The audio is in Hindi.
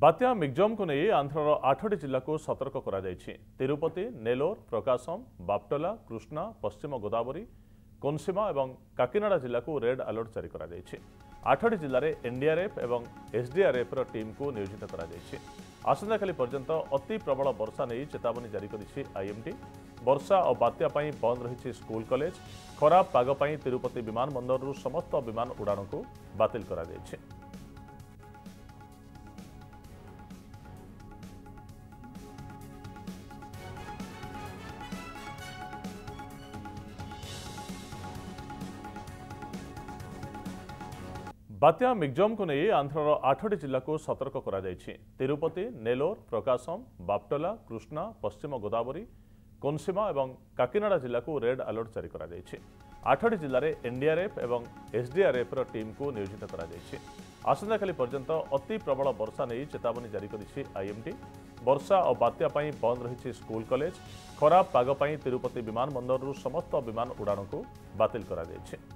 बात्या मिग्जम को नहीं आंध्रर 8टी जिला को सतर्क करा जायछि। तिरुपति, नेलोर, प्रकाशम, बाप्टला, कृष्णा, पश्चिम गोदावरी, कोनसीमा और काकीनाडा जिला को रेड अलर्ट जारी करा जायछि। 8टी जिले में एनडीआरएफ और एसडीआरएफ टीम को नियोजित करा जायछि। आसंताकाली पर्यंत अति प्रबल वर्षा नहीं चेतावनी जारी करिछि आईएमडी। वर्षा और बात्या पई बंद रही स्कूल कॉलेज। खराब पाग पई तिरुपति विमान बंदर समस्त विमान उड़ाण को बातिल करा जायछि। बात्या मिग्जम को नहीं आंध्रर 8टी जिला को सतर्क करा जायछि। तिरुपति, नेलोर, प्रकाशम, बाप्टला, कृष्णा, पश्चिम गोदावरी, कोनसीमा और काकीनाडा जिला को रेड अलर्ट जारी करा जायछि। 8टी जिले में एनडीआरएफ और एसडीआरएफ टीम को नियोजित करा जायछि। आसंताकाली पर्यंत अति प्रबल वर्षा नहीं चेतावनी जारी करिछि आईएमडी। वर्षा और बात्या पई बंद रही स्कूल कॉलेज। खराब पाग पई तिरुपति विमान बंदर समस्त विमान उड़ाण को बातिल करा जायछि।